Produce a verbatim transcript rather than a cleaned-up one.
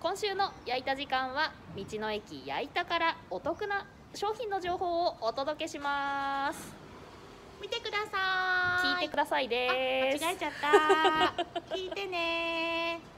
今週の焼いた時間は道の駅焼いたからお得な商品の情報をお届けします。 見てください。 聞いてくださいです。 間違えちゃった聞いてね。